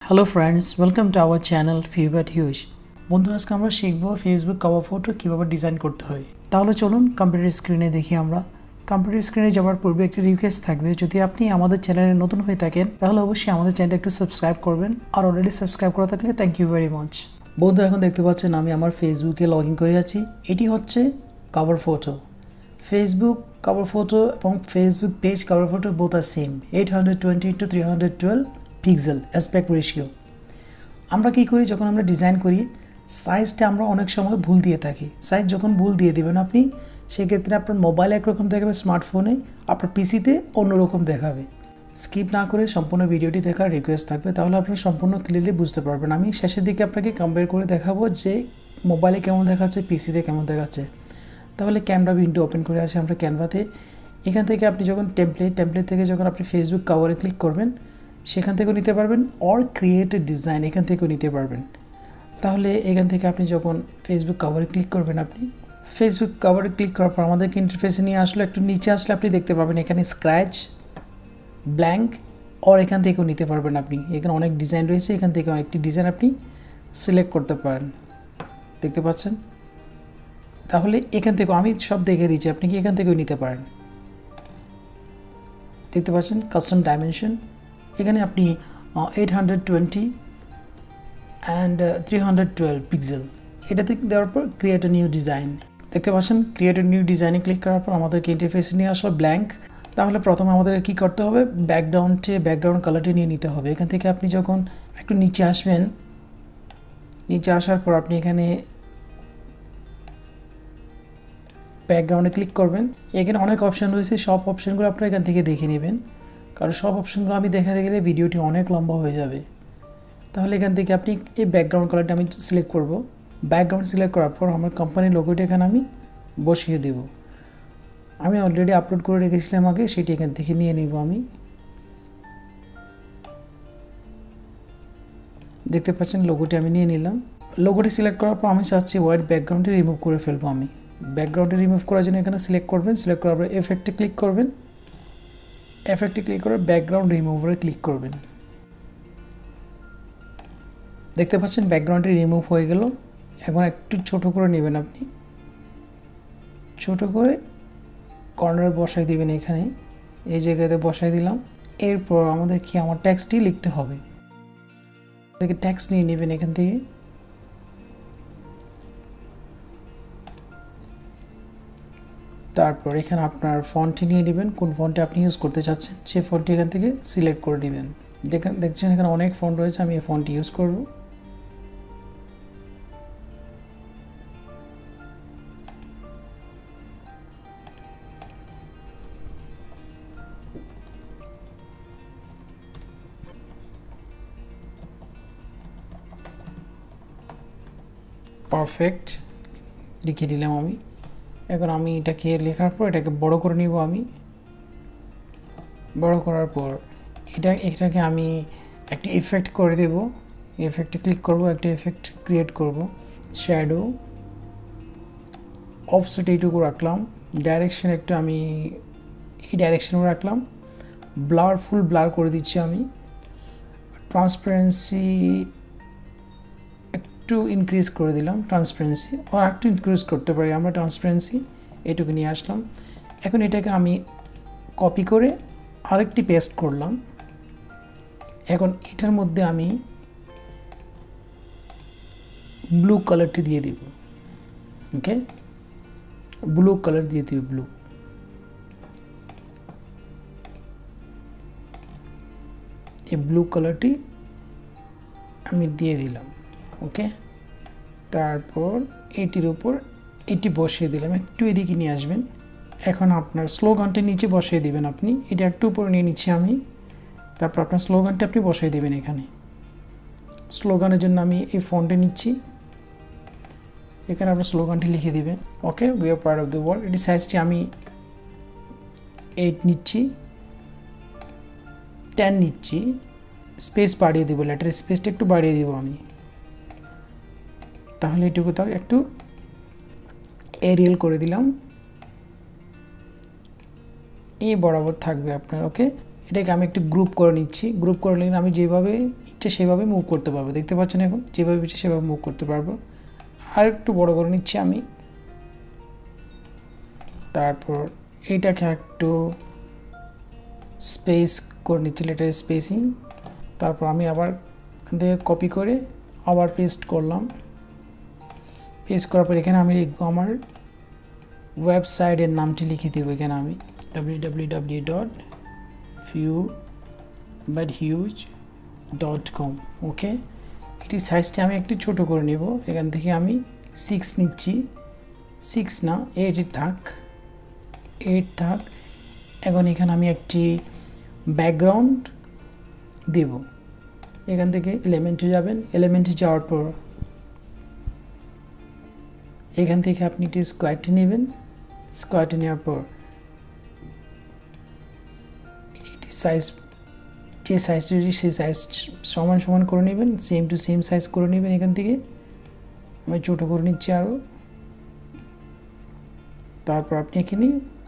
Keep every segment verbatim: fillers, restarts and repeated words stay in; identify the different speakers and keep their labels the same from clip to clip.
Speaker 1: Hello friends, welcome to our channel Few Huge. বন্ধু আজকে আমরা শিখব ফেসবুক কভার ফটো কিভাবে ডিজাইন করতে হয়। তাহলে চলুন কম্পিউটার স্ক্রিনে দেখি আমরা। কম্পিউটার স্ক্রিনে যাওয়ার পূর্বে একটা রিকোয়েস্ট থাকবে, যদি আপনি আমাদের চ্যানেলে নতুন হয়ে থাকেন তাহলে অবশ্যই আমাদের চ্যানেলটা একটু সাবস্ক্রাইব করবেন, আর অলরেডি সাবস্ক্রাইব করা থাকলে থ্যাংক ইউ ভেরি মাচ। বন্ধু এখন দেখতে পাচ্ছেন আমি আমার ফেসবুকে লগ ইন করে আছি। এটি হচ্ছে cover photo. Facebook cover photo এবং Facebook page cover photo both are same, eight hundred twenty into three hundred twelve pixel aspect ratio. আমরা কী করি, যখন আমরা ডিজাইন করি সাইজটা আমরা অনেক সময় ভুল দিয়ে থাকি। সাইজ যখন ভুল দিয়ে দেবেন আপনি, সেক্ষেত্রে আপনার মোবাইলে একরকম দেখাবে, স্মার্টফোনে আপনার পিসিতে অন্যরকম দেখাবে। স্কিপ না করে সম্পূর্ণ ভিডিওটি দেখার রিকোয়েস্ট থাকবে, তাহলে আপনারা সম্পূর্ণ ক্লিয়ারলি বুঝতে পারবেন। আমি শেষের দিকে আপনাকে কম্পেয়ার করে দেখাবো যে মোবাইলে কেমন দেখাচ্ছে, পিসিতে কেমন দেখাচ্ছে। তাহলে ক্যামেরা উইন্ডো ওপেন করে আছে আমরা ক্যানভাতে। এখান থেকে আপনি যখন টেমপ্লেট টেমপ্লেট থেকে যখন আপনি ফেসবুক কভারে ক্লিক করবেন সেখান থেকেও নিতে পারবেন, অর ক্রিয়েট এ ডিজাইন এখান থেকেও নিতে পারবেন। তাহলে এখান থেকে আপনি যখন ফেসবুক কভারে ক্লিক করবেন, আপনি ফেসবুক কভারে ক্লিক করার পর আমাদেরকে ইন্টারফেসে নিয়ে আসলো। একটু নিচে আসলে আপনি দেখতে পাবেন এখানে স্ক্র্যাচ, ব্ল্যাঙ্ক, অর এখান থেকেও নিতে পারবেন আপনি। এখানে অনেক ডিজাইন রয়েছে, এখান থেকে একটি ডিজাইন আপনি সিলেক্ট করতে পারেন, দেখতে পাচ্ছেন। তাহলে এখান থেকেও আমি সব দেখে দিচ্ছি, আপনি কি এখান থেকেও নিতে পারেন, দেখতে পাচ্ছেন। কাস্টম ডাইমেনশন এখানে আপনি eight hundred twenty and three hundred twelve pixel এটাতে দেওয়ার পর ক্রিয়েট এ নিউ ডিজাইন, দেখতে পাচ্ছেন। ক্রিয়েট এ নিউ ডিজাইনে ক্লিক করার পর আমাদেরকে ইন্টারফেসে নিয়ে আসলো ব্ল্যাঙ্ক। তাহলে প্রথমে আমাদের কী করতে হবে, ব্যাকগ্রাউন্ডে ব্যাকগ্রাউন্ড কালারটি নিয়ে নিতে হবে। এখান থেকে আপনি যখন একটু নিচে আসবেন, নিচে আসার পর আপনি এখানে ব্যাকগ্রাউন্ডে ক্লিক করবেন। এখানে অনেক অপশান রয়েছে, সব অপশানগুলো আপনারা এখান থেকে দেখে নেবেন, কারণ সব অপশানগুলো আমি দেখাতে গেলে ভিডিওটি অনেক লম্বা হয়ে যাবে। তাহলে এখান থেকে আপনি এই ব্যাকগ্রাউন্ড কালারটা আমি সিলেক্ট করব। ব্যাকগ্রাউন্ড সিলেক্ট করার পর আমার কোম্পানির লোগোটি এখানে আমি বসিয়ে দেব। আমি অলরেডি আপলোড করে রেখেছিলাম আগে, সেটি এখান থেকে নিয়ে নেব আমি, দেখতে পাচ্ছেন লোগোটি আমি নিয়ে নিলাম। লোগোটি সিলেক্ট করার পর আমি চাচ্ছি হোয়াইট ব্যাকগ্রাউন্ডটি রিমুভ করে ফেলবো। আমি ব্যাকগ্রাউন্ডে রিমুভ করার জন্য এখানে সিলেক্ট করবেন, সিলেক্ট করার পর এফেক্টে ক্লিক করবেন, এফেক্টে ক্লিক করে ব্যাকগ্রাউন্ড রিমুভারে ক্লিক করবেন, দেখতে পাচ্ছেন ব্যাকগ্রাউন্ডটি রিমুভ হয়ে গেল। এখন একটু ছোট করে নেবেন, আপনি ছোট করে কর্নারে বসাই দিবেন, এখানে এই জায়গাতে বসাই দিলাম। এরপর আমাদের কি আমার ট্যাক্সটি লিখতে হবে, থেকে ট্যাক্স নিয়ে নেবেন এখান থেকে। তারপর এখানে আপনার ফন্টটি নিয়ে নেবেন, কোন ফন্টে আপনি ইউজ করতে চাচ্ছেন সেই ফন্টটি এখান থেকে সিলেক্ট করে নেবেন। দেখেন দেখছেন এখানে অনেক ফন্ট রয়েছে, আমি এই ফন্টটি ইউজ করব। পারফেক্ট লিখে দিলাম আমি। এখন আমি এটাকে লেখার পর এটাকে বড় করে নিব। আমি বড় করার পর এটা এটাকে আমি একটি এফেক্ট করে দেব। এফেক্টে ক্লিক করব, একটা এফেক্ট ক্রিয়েট করব। শ্যাডো, অফসেট এইটুকু রাখলাম, ডাইরেকশন একটু আমি এই ডাইরেকশনে রাখলাম, ব্লার ফুল ব্লার করে দিচ্ছি আমি, ট্রান্সপারেন্সি একটু ইনক্রিজ করে দিলাম, ট্রান্সপারেন্সি ও একটু ইনক্রিজ করতে পারি আমরা, ট্রান্সপারেন্সি এইটুকু নিয়ে আসলাম। এখন এটাকে আমি কপি করে আরেকটি পেস্ট করলাম। এখন এটার মধ্যে আমি ব্লু কালারটি দিয়ে দিব, ওকে, ব্লু কালার দিয়ে দিব, ব্লু। এই ব্লু কালারটি আমি দিয়ে দিলাম, ওকে। তারপর এটির উপর এটি বসিয়ে দিলাম, একটু এদিকে নিয়ে আসবেন। এখন আপনার স্লোগানটি নিচে বসিয়ে দিবেন, আপনি এটা একটু উপরে নিয়ে নিচ্ছি আমি। তারপর আপনার স্লোগানটি আপনি বসিয়ে দেবেন এখানে। স্লোগানের জন্য আমি এই ফন্টে নিচ্ছি, এখানে আপনার স্লোগানটি লিখে দিবেন, okay. We are part of the world. এটি সাইজটি আমি এইট নিচ্ছি, টেন নিচ্ছি, স্পেস বাড়িয়ে দেবো, লেটার স্পেসটা একটু বাড়িয়ে দেবো আমি। তাহলে এটুকু তাও একটু এরিয়াল করে দিলাম, এই বরাবর থাকবে আপনার, ওকে। এটাকে আমি একটু গ্রুপ করে নিচ্ছি। গ্রুপ করে নিলে আমি যেভাবে ইচ্ছে সেভাবে মুভ করতে পারবো। দেখতে পাচ্ছেন এখন যেভাবে ইচ্ছে সেভাবে মুভ করতে পারবো। আর একটু বড় করে নিচ্ছি আমি। তারপর এইটাকে একটু স্পেস করে নিচ্ছি, লেটার স্পেসিং। তারপর আমি আবার এখান থেকে কপি করে আবার পেস্ট করলাম। পেস্ট করার পর এখানে আমি লিখবো আমার ওয়েবসাইটের নামটি লিখে দেবো এখানে আমি W W W dot view but huge dot com. Okay, এটি সাইজটি আমি একটু ছোট করে নেব। এখান থেকে আমি সিক্স নিচ্ছি, সিক্স না এইট থাক, এইট থাক। এখন এখানে আমি একটি ব্যাকগ্রাউন্ড দেব। এখান থেকে এলিমেন্টে যাবেন, এলিমেন্টে যাওয়ার পর এখান থেকে আপনি একটি স্কোয়ারটি নেবেন। স্কোয়ারটি নেওয়ার পর এটি সাইজ, যে সাইজটি সেই সাইজ সমান সমান করে নেবেন, সেম টু সেম সাইজ করে নেবেন। এখান থেকে আমি ছোটো করে নিচ্ছি আরও। তারপর আপনি এখানে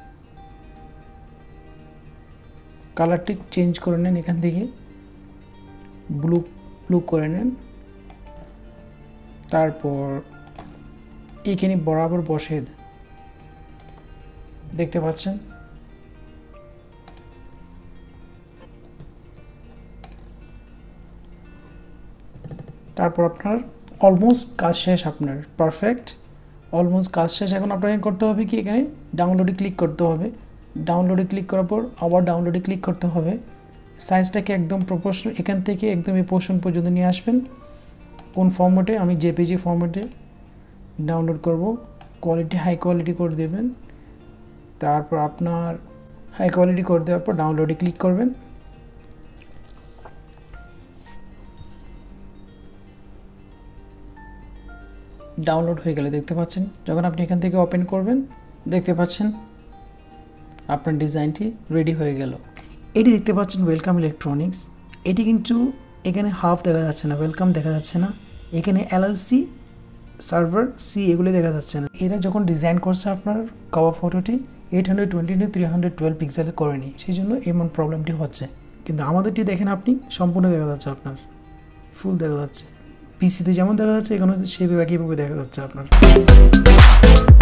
Speaker 1: কালারটি চেঞ্জ করে নেন, এখান থেকে ব্লু ব্লু করে নেন। তারপর এখানে বরাবর বসে দেন, দেখতে পাচ্ছেন। তারপর আপনার অলমোস্ট কাজ শেষ, আপনার পারফেক্ট অলমোস্ট কাজ শেষ। এখন আপনাকে করতে হবে কি, এখানে ডাউনলোডে ক্লিক করতে হবে। ডাউনলোডে ক্লিক করার পর আবার ডাউনলোডে ক্লিক করতে হবে। সাইজটাকে একদম প্রপোর্শনাল এখান থেকে একদম এই পোর্শন পর্যন্ত নিয়ে আসবেন। কোন ফরম্যাটে, আমি জেপিজি ফরম্যাটে ডাউনলোড করব। কোয়ালিটি হাই কোয়ালিটি করে দেবেন। তারপর আপনার হাই কোয়ালিটি করে দেওয়ার পর ডাউনলোডে ক্লিক করবেন। ডাউনলোড হয়ে গেলে দেখতে পাচ্ছেন, যখন আপনি এখান থেকে ওপেন করবেন দেখতে পাচ্ছেন আপনার ডিজাইনটি রেডি হয়ে গেল। এটি দেখতে পাচ্ছেন ওয়েলকাম ইলেকট্রনিক্স। এটি কিন্তু এখানে হাফ দেখা যাচ্ছে না, ওয়েলকাম দেখা যাচ্ছে না। এখানে এলএলসি সার্ভার সি এগুলি দেখা যাচ্ছে না। এরা যখন ডিজাইন করছে আপনার কভার ফটোটি eight hundred twenty to three hundred twelve পিক্সেলে করেনি, সেই জন্য এমন প্রবলেমটি হচ্ছে। কিন্তু আমাদেরটি দেখেন আপনি সম্পূর্ণ দেখা যাচ্ছে, আপনার ফুল দেখা যাচ্ছে। পিসিতে যেমন দেখা যাচ্ছে এখানে সেভাবে একইভাবে দেখা যাচ্ছে আপনার।